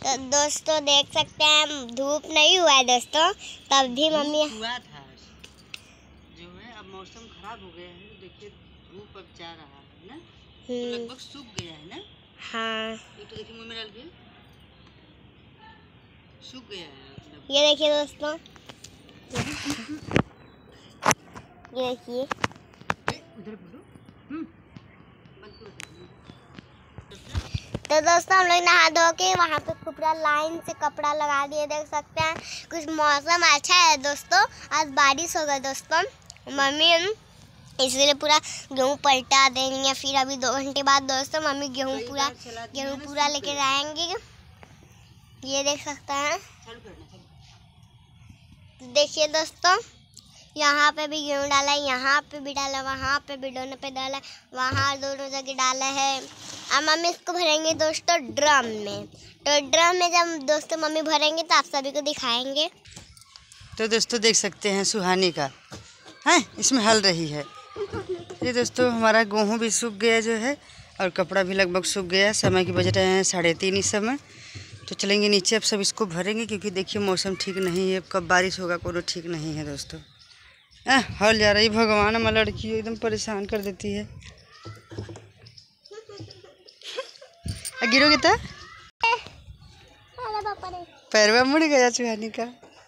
तो दोस्तों देख सकते हैं धूप नहीं हुआ है दोस्तों, तब भी मम्मी हुआ था जो है। अब मौसम खराब हो गया है, देखिए धूप अब जा रहा है ना, तो लगभग सूख गया है ना। हाँ ये तो देखिए मुँह में डाल के सूख गया है। ये देखिए दोस्तों, ये देखिए तो दोस्तों हम लोग नहा धो के वहाँ पे पूरा लाइन से कपड़ा लगा दिए। देख सकते हैं कुछ मौसम अच्छा है दोस्तों, आज बारिश होगा दोस्तों। मम्मी इसलिए पूरा गेहूँ पलटा देंगे, फिर अभी 2 घंटे बाद दोस्तों मम्मी गेहूँ पूरा लेके जाएंगे। ये देख सकते हैं, देखिए दोस्तों यहाँ पे भी गेहूँ डाला है, यहाँ पे भी डाला, वहाँ पे भी दोनों पे डाला, वहाँ दोनों जगह डाला है। अब मम्मी इसको भरेंगे दोस्तों ड्रम में। तो ड्रम में जब दोस्तों मम्मी भरेंगे तो आप सभी को दिखाएंगे। तो दोस्तों देख सकते हैं सुहानी का है, इसमें हल रही है। ये दोस्तों हमारा गेहूँ भी सूख गया जो है, और कपड़ा भी लगभग सूख गया। समय की बज रहे हैं 3:30 इस समय। तो चलेंगे नीचे, अब सब इसको भरेंगे, क्योंकि देखिए मौसम ठीक नहीं है, कब बारिश होगा कोई ठीक नहीं है दोस्तों। हल जा रही, भगवान हमारी लड़की एकदम परेशान कर देती है। गिरोगे तो पैरवा मुड़ गया सुहानी का।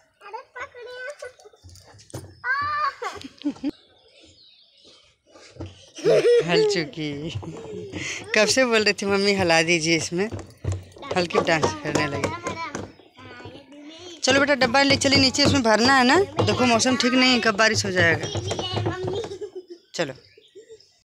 हल चुकी, कब से बोल रही थी मम्मी हिला दीजिए, इसमें हल्की डांस करने लगी। चलो बेटा डब्बा ले चलिए नीचे, इसमें भरना है ना। देखो मौसम ठीक नहीं है, कब बारिश हो जाएगा। चलो।